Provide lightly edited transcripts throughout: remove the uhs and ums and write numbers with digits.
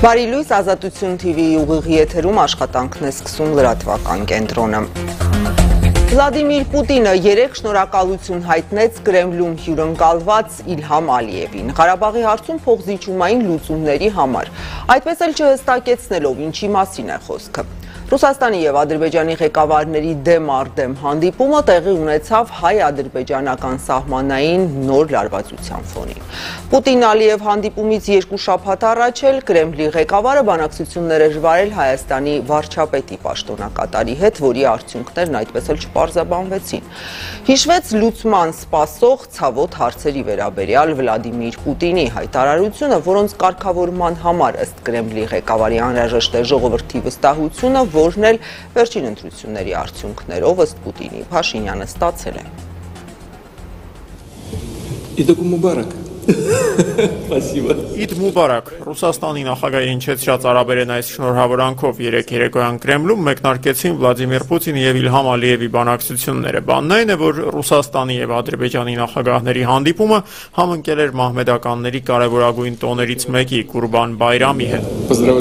Բարի լույս, Ազատություն TV-ի ուղիղ եթերում աշխատանքն է սկսում լրատվական կենտրոնը։ Վլադիմիր Պուտինը երեկ շնորհակալություն հայտնեց Կրեմլում հյուրընկալված Իլհամ Ալիևին, Ղարաբաղի հարցում փոխզիջումային լուծումների համար, այդպես էլ չհստակեցնելով ինչի մասին է խոսքը։ Ռուսաստանի և Ադրբեջանի ղեկավարների դեմ արդեմ հանդիպումը տեղի ունեցավ հայ-ադրբեջանական սահմանային նոր լարվածության ֆոնին։ Պուտին-Ալիև հանդիպումից 2 շաբաթ առաջ էլ Կրեմլի ղեկավարը բանակցություններ էր վարել Հայաստանի վարչապետի պաշտոնակատարի հետ, որի արդյունքներն այդպես էլ չպարզաբանվեցին։ Հիշվեց լուծման սպասող ցավոտ հարցերի վերաբերյալ Վլադիմիր Պուտինի հայտարարությունը, որոնց կարգավորման համար ըստ Կրեմլի ղեկավարի անհրաժեշտ է ժողովրդի վստահությունը, որն էլ վերջին ընտրությունների արդյունքներով ըստ Պուտինի Փաշինյանը ստացել է։ Իդ Մուբարակ, Ռուսաստանի նախագահի հնչեցրած արաբերեն այս շնորհավորանքով երեկ երեկոյան Կրեմլում մեկնարկեցին Վլադիմիր Պուտինի և Իլհամ Ալիևի բանակցությունները։ Բանն այն է, որ Ռուսաստանի և Ադրբեջանի նախագահների հանդիպումը համընկել էր մահմեդականների կարևորագույն տոներից մեկի Կուրբան Բայրամի հետ։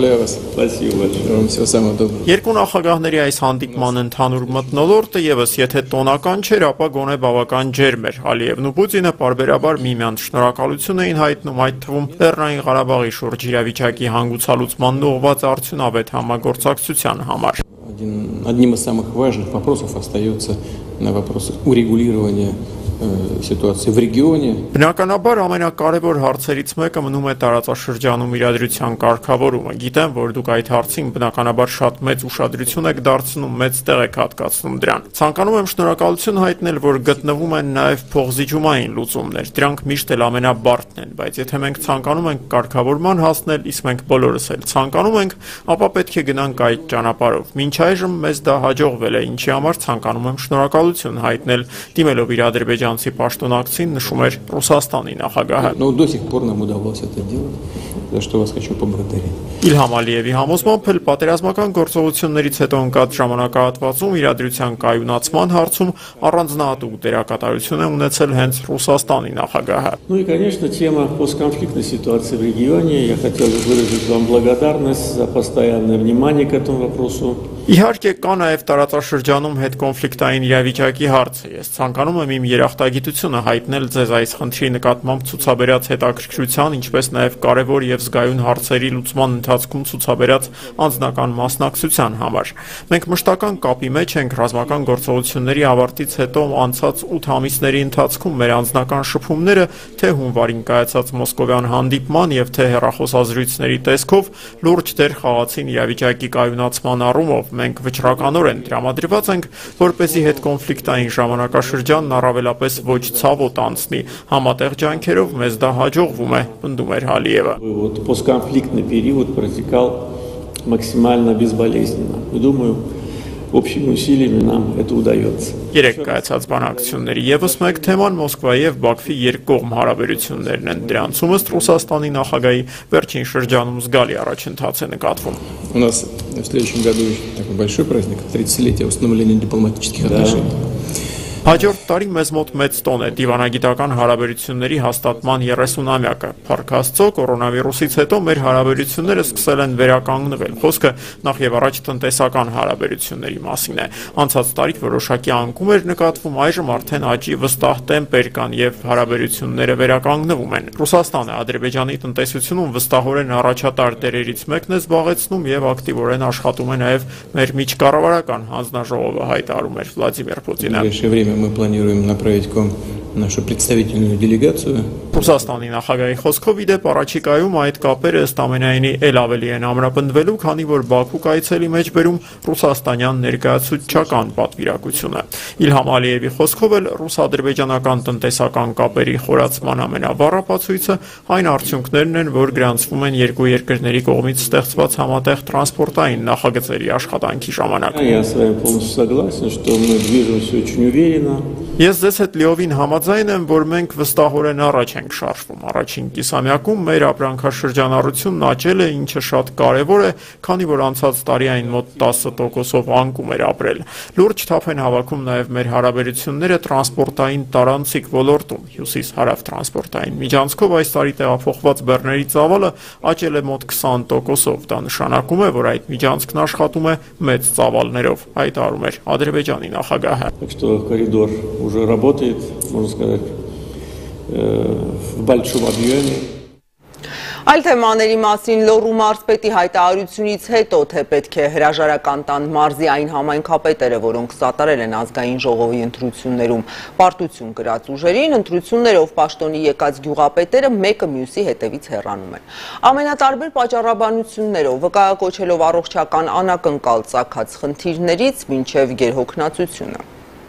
Երկու նախագահների այս հանդիպման ընդհանուր մթնոլորտը ևս եթե տոնական չէր, ապա գոնե բավական ջերմ էր։ Ալիևն ու Պուտինը պարբերաբար միմյանց шնորհակալություն էին հայտնում, այդ թվում Լեռնային Ղարաբաղի շուրջ իրավիճակի հանգուցալուծման ուղղված արդյունավետ համագործակցության համար։ Одним из самых важных вопросов остается вопрос урегулирования ситуации в регионе. Բնականաբար ամենակարևոր հարցերից մեկը մնում է տարածաշրջանում իրադրության կարգավորումը։ Գիտեմ, որ դուք այդ հարցին բնականաբար շատ մեծ ուշադրություն եք դարձնում, մեծ տեղ եք հատկացնում դրան։ Ցանկանում եմ շնորհակալություն հայտնել, որ գտնվում են նաև փոխզիջումային լուծումներ։ Դրանք միշտ էլ ամենաբարդն են, բայց եթե մենք ցանկանում ենք կարգավորման հասնել, իսկ մենք բոլորս էլ ցանկանում ենք, ապա պետք է գնանք այդ ճանապարհով։ Մինչ այժմ մեզ դա հաջողվել է, ինչի համար ցանկանում եմ շնորհակալություն հայտնել, դիմելով իր ադրբեջանցի պաշտոնակցին, նշում էր Ռուսաստանի նախագահը։ Իլհամ Ալիևի համոզմամբ էլ պատերազմական գործողություններից հետո ընկած ժամանակահատվածում իրադրության կայունացման հարցում առանձնահատուկ դերակատարություն է ունեցել հենց Ռուսաստանի նախագահը։ Ну и, конечно, тема постконфликтной ситуации в регионе. Я хотел бы выразить вам благодарность за постоянное внимание к этому вопросу. Իհարկե կա նաև տարածաշրջանում հետկոնֆլիկտային իրավիճակի հարցը։ Ես ցանկանում եմ իմ երախտագիտությունը հայտնել ձեզ այս խնդրի նկատմամբ ցուցաբերած հետաքրքրության, ինչպես նաև կարևոր եւ զգայուն հարցերի լուծման ընթացքում ցուցաբերած անձնական մասնակցության համար։ Մենք մշտական կապի մեջ ենք ռազմական գործողությունների ավարտից հետո անցած 8 ամիսների ընթացքում մեր անձնական շփումները թե հունվարին կայացած մոսկովյան հանդիպման եւ թե հեռախոսազրույցների տեսքով լուրջ դեր խաղացին իրավիճակի կայունացման առումով։ Մենք վճռականորեն տրամադրված ենք, որպեսզի հետկոնֆլիկտային ժամանակաշրջանն առավելապես ոչ ցավոտ անցնի։ Համատեղ ջանքերով մեզ դա հաջողվում է, պնդում էր Ալիևը։ Постконфликтный период протекал максимально безболезненно. И думаю, общими усилиями нам это удается. Երեք կայացած բանակցությունների եւս մեկ թեման Մոսկվայի եւ Բաքվի երկկողմ հարաբերություններն են։ Դրանցում ըստ Ռուսաստանի նախագահի վերջին շրջանում զգալի առաջընթաց է нկատվում։ У нас в следующем году такой большой праздник, 30-летие установления дипломатических отношений. Հաջորդ տարի մեզ մոտ մեծ տոն է դիվանագիտական հարաբերությունների հաստատման 30-ամյակը։ Փառք Աստծո, կորոնավիրուսից հետո մեր հարաբերությունները սկսել են վերականգնվել։ Խոսքը նախ եւ առաջ տնտեսական հարաբերությունների մասին է։ Անցած տարի որոշակի անկում էր նկատվում, այժմ արդեն աճի վստահ տեմպեր կան եւ հարաբերությունները վերականգնվում են։ Ռուսաստանը Ադրբեջանի տնտեսությունում վստահորեն առաջատար դերերից մեկն է զբաղեցնում եւ ակտիվորեն աշխատում է նաեւ մեր միջկառավարական հանձնաժողովը, հայտարարում էր Վլադիմիր Պուտինը։ Мы планируем направить к вам нашу представительную делегацию. Ռուսաստանի նախագահի խոսքով իդեպ առաջիկայում այդ կապերը ըստ ամենայնի ել ավելի են ամրապնդվելու, քանի որ Բաքու կայցելի մեջ բերում ռուսաստանյան ներկայացուցչական պատվիրակությունը։ Իլհամ Ալիևի խոսքով էլ ռուս-ադրբեջանական տնտեսական կապերի խորացման ամենավառ ապացույցը այն արդյունքներն են, որ գրանցվում են երկու երկրների կողմից ստեղծված համատեղ տրանսպորտային նախագծերի աշխատանքի ժամանակ։ Я с вами полностью согласен, что мы движемся очень уверенно. Ես ձեզ հետ լիովին համաձայն Համաձայն եմ, որ մենք վստահորեն առաջ ենք շարժվում։ Առաջին կիսամյակում մեր ապրանքաշրջանառությունն աճել է, ինչը շատ կարևոր է, քանի որ անցած տարի այն մոտ 10%-ով անկում էր ապրել։ Լուրջ թափ են հավաքում նաև մեր հարաբերությունները տրանսպորտային տարանցիկ ոլորտում։ Հյուսիս-հարավ տրանսպորտային միջանցքով այս տարի տեղափոխված բեռների ծավալը աճել է մոտ 20%-ով։ Դա նշանակում է, որ այդ միջանցքն աշխատում է մեծ ծավալներով, հայտարարում էր Ադրբեջանի նախագահը։ Так что коридор уже работает, можно сказать, в большом объеме. Այլ թեմաների մասին Լոռու մարզպետի հայտարարությունից հետո, թե պետք է հրաժարական տան մարզի այն համայնքապետերը, որոնք սատարել են ազգային ժողովի ընտրություններում պարտություն կրած ուժերին, ընտրություններով պաշտոնի եկած գյուղապետերը մեկը մյուսի հետևից հեռանում են։ Ամենատարբեր պատճառաբանություններով, վկայակոչելով առողջական անակնկալ ծագած խնդիրներից մինչև գերհոգնածությունը։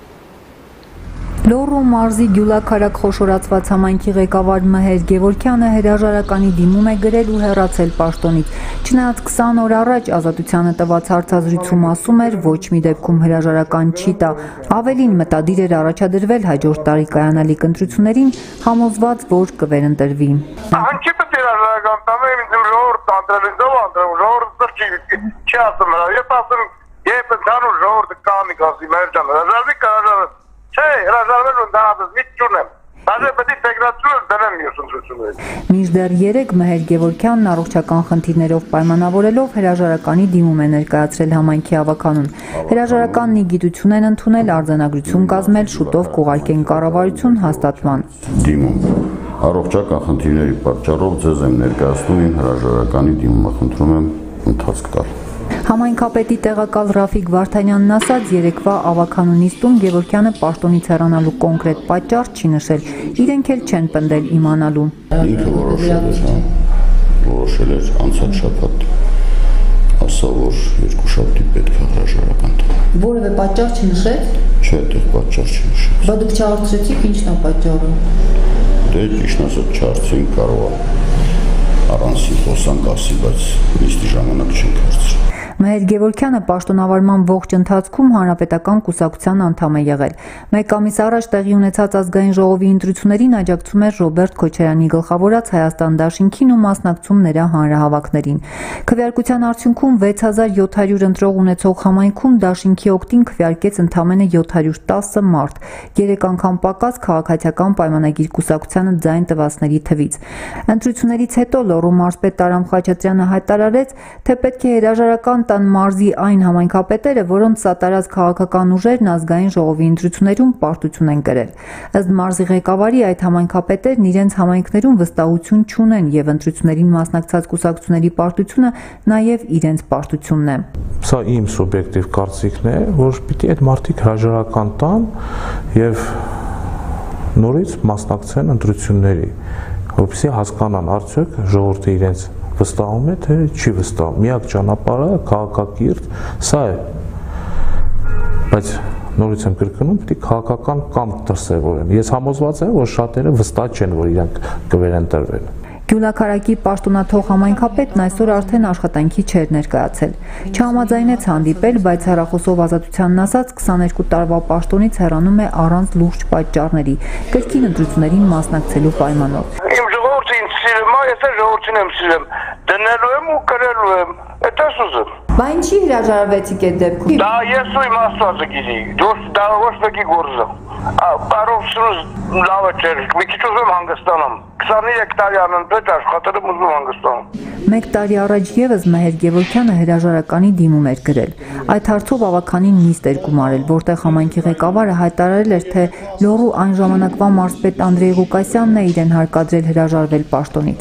Լոռու մարզի Գյուլաքարակ խոշորացված համայնքի ղեկավար Մհեր Գևորգյանը հրաժարականի դիմում է գրել ու հեռացել պաշտոնից։ Չնայած 20 օր առաջ Ազատությանը տված հարցազրույցում ասում էր, ոչ մի դեպքում հրաժարական չի տա։ Ավելին մտադիր էր առաջադրվել հաջորդ տարի կայանալիք ընտրություններին, համոզված, որ կվերընտրվի։ Ինչի՞ պետք է հրաժարական տամ, ժողովուրդ անդրելիզով անդրել, ժողովուրդը չի ասում, ես ասում, երբ ընդհանուր ժողովուրդը կանի կասի, մեր ջան, հրաժարվի կհրաժարվի։ Չէ, հրաժարվել ընդհանրապես մի չունեմ։ Դաժե պետք է ինտեգրացիոն դնեմ մյուս ընտրություններին։ Մինչդեռ երեկ Մհեր Գևորգյանն առողջական խնդիրներով պայմանավորելով հրաժարականի դիմում է ներկայացրել համայնքի ավականուն։ Հրաժարականն ի գիտություն են ընդունել արձանագրություն կազմել, շուտով կուղարկեն կառավարություն հաստատման։ Դիմում առողջական խնդիրների պատճառով ձեզ եմ ներկայացնում իմ հրաժարականի դիմումը, խնդրում եմ ընթացք տալ։ Համայնքապետի տեղակալ Ռաֆիկ Վարդանյանն ասաց, երեկվա ավականու նիստում Գևորգյանը պաշտոնից հեռանալու կոնկրետ պատճառ չի նշել, իրենք էլ չեն պնդել իմանալու։ Ինքը որոշել էր անցած շաբաթ, ասա, որ երկուշաբթի պետք է հրաժարական տա։ Որևէ պատճառ չնշեց։ Չէ, այդտեղ պատճառ չնշեց։ Բա դուք չհարցրեցիք ինչն է պատճառը։ Դե ճիշտ ասած չհարցրենք, կարող է առանցին խոսանք ասի, բայց նիստի ժամանակ չենք հարցրել։ Մհեր Գևորգյանը պաշտոնավարման ողջ ընթացքում հանրապետական կուսակցության անդամ է եղել։ Մեկ ամիս առաջ տեղի ունեցած ազգային ժողովի ընտրություններին աջակցում էր Ռոբերտ Քոչարյանի գլխավորած Հայաստան դաշինքին ու մասնակցում նրա հանրահավաքներին։ Քվեարկության արդյունքում 6700 ընտրող ունեցող համայնքում դաշինքի օգտին քվեարկեց ընդամենը 710 մարդ, 3 անգամ պակաս քաղաքացիական պայմանագիր կուսակցությանը ձայն տվածների թվից։ Ընտրություններից հետո Լոռու մարզպետ Տարամ Խաչատրյանը հայտարարեց, թե պետք է հրաժարական տան մարզի այն համայնքապետերը, որոնց սատարած քաղաքական ուժերն ազգային ժողովի ընտրություններում պարտություն են կրել։ Ըստ մարզի ղեկավարի, այդ համայնքապետերն իրենց համայնքներում վստահություն չունեն եւ ընտրություններին մասնակցած կուսակցությունների պարտությունը նաեւ իրենց պարտությունն է։ Սա իմ սուբյեկտիվ կարծիքն է, որ պիտի այդ մարդիկ հրաժարական տան եւ նորից մասնակցեն ընտրությունների, որպեսզի հասկանան արդյոք ժողովուրդը իրենց վստահում է, թե չի վստահում։ Միակ ճանապարհը քաղաքակիրթ սա է։ Բայց նորից եմ կրկնում, պետք է քաղաքական կամք դրսևորեն։ Ես համոզված եմ, որ շատերը վստահ չեն, որ իրանք կվերընտրվեն։ Գյուլաքարակի պաշտոնաթող համայնքապետն այսօր արդեն աշխատանքի չէր ներկայացել։ Չհամաձայնեց հանդիպել, բայց հեռախոսով Ազատությանն ասաց 22 տարվա պաշտոնից հեռանում է առանց լուրջ պատճառների, կրկին ընտրություններին մասնակցելու պայմանով։ Իմ ժողովուրդը ինձ սիրում է, ես ժողովրդին եմ սիրում, դնելու եմ ու կրելու եմ, այդպես ուզում։ Բա ինչի հրաժարվեցիք այդ դեպքում։ Դա ես ու իմ Աստվածը գիտի, դա ոչ մեկի գործը։ Բարովսուս լավը չէր, մի քիչ ուզում հանգստանամ։ 23 տարի անընդհատ աշխատել եմ, ուզում հանգստանամ։ Մեկ տարի առաջ եւս Մհեր Գևորգյանը հրաժարականի դիմում էր գրել։ Այդ հարցով ավականին նիստ էր գումարել, որտեղ համայնքի ղեկավարը հայտարարել էր, թե Լոռու այն ժամանակվա մարզպետ Անդրեյ Ղուկասյանն է իրեն հարկադրել հրաժարվել պաշտոնից։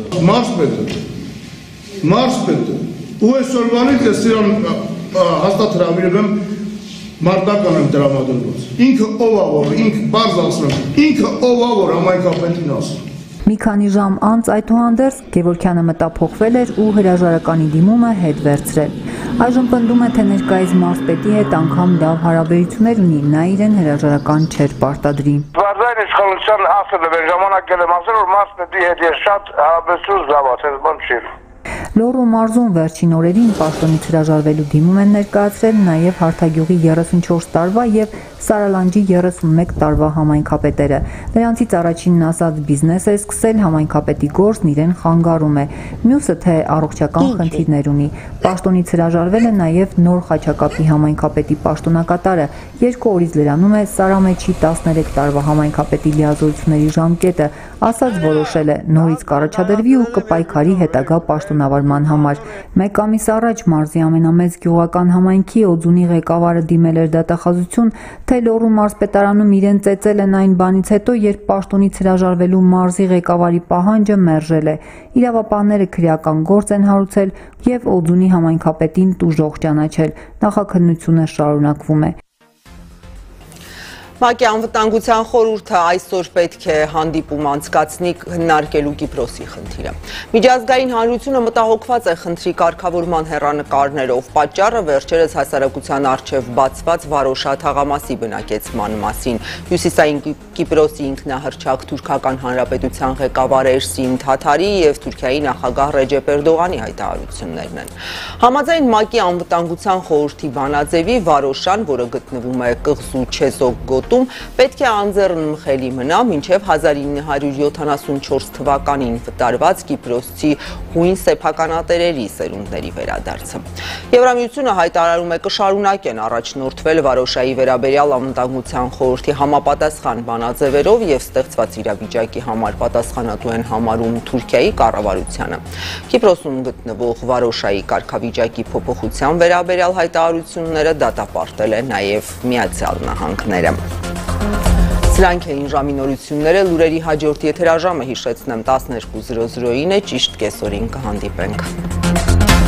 Մարզպետը ու այսօրվանից ես իրան հաստատ հրավիրել եմ մարտական եմ տրամադրված։ Ինքը ով է որ, ինքը բարձ ասում, ինքը ով է որ համայնքապետին ասում։ Մի քանի ժամ անց այդուհանդերձ Գևորգյանը մտափոխվել էր ու հրաժարականի դիմումը հետ վերցրել։ Այժմ պնդում է, թե ներկայիս մարզպետի հետ անգամ լավ հարաբերություններ ունի, նա իրեն հրաժարական չէր պարտադրի։ Վարդային իշխանության ասել եմ, ժամանակ գելեմ ասել, որ մարզպետի հետ ես շատ հարաբերություն զավացել, բան չի։ Լոռու մարզում վերջին օրերին պաշտոնից հրաժարվելու դիմում են ներկայացրել նաև Հարթագյուղի 34 տարվա եւ Սարալանջի 31 տարվա համայնքապետերը։ Նրանցից առաջինն ասած բիզնես է սկսել, համայնքապետի գործն իրեն խանգարում է։ Մյուսը թե առողջական խնդիրներ ունի։ Պաշտոնից հրաժարվել է նաև նոր Խաչակապի համայնքապետի պաշտոնակատարը։ 2 օրից լրանում է Սարամեջի 13 տարվա համայնքապետի լիազորությունների ժամկետը, ասած որոշել է նորից կառաջադրվի ու կպայքարի հետագա պաշտոնավարման համար։ 1 ամիս առաջ մարզի ամենամեծ գյուղական համայնքի Օձունի ղեկավարը դիմել էր դատախազություն, թե Լոռու մարզպետարանում իրեն ծեծել են այն բանից հետո, երբ պաշտոնից հրաժարվելու մարզի ղեկավարի պահանջը մերժել է։ Իրավապահները քրեական գործ են հարուցել եւ Օձունի համայնքապետին տուժող ճանաչել։ Նախաքննությունը շարունակվում է։ ՄԱԿ-ի անվտանգության խորհուրդը այսօր պետք է հանդիպում անցկացնի քննարկելու Կիպրոսի խնդիրը։ Միջազգային հանրությունը մտահոգված է խնդրի կարգավորման հեռանկարներով, պատճառը վերջերս հասարակության առջև բացված Վարոշա թաղամասի բնակեցման մասին։ Հյուսիսային Կիպրոսի ինքնահռչակ Թուրքական Հանրապետության ղեկավար Էրսին Թաթարի եւ Թուրքիայի նախագահ Ռեջեփ Էրդողանի հայտարարություններն են։ Համաձայն ՄԱԿ-ի անվտանգության խորհրդի բանաձևի Վարոշան, որը գտնվում է կղզու Չեզոկ պետք է անձեռնմխելի մնա մինչև 1974 թվականին վտարված Կիպրոսի հույն սեփականատերերի սերունդների վերադարձը։ Եվրամիությունը հայտարարում է կշարունակեն առաջնորդվել Վարոշայի վերաբերյալ անվտանգության խորհրդի համապատասխան բանաձևերով եւ ստեղծված իրավիճակի համար պատասխանատու են համարում Թուրքիայի կառավարությանը։ Կիպրոսում գտնվող Վարոշայի կարգավիճակի փոփոխության վերաբերյալ հայտարարությունները դատապարտել է նաեւ Միացյալ Նահանգները։ Սրանք էին ժամի նորությունները, լուրերի հաջորդ եթերաժամը հիշեցնեմ 12:00-ին է, ճիշտ կեսօրին կհանդիպենք։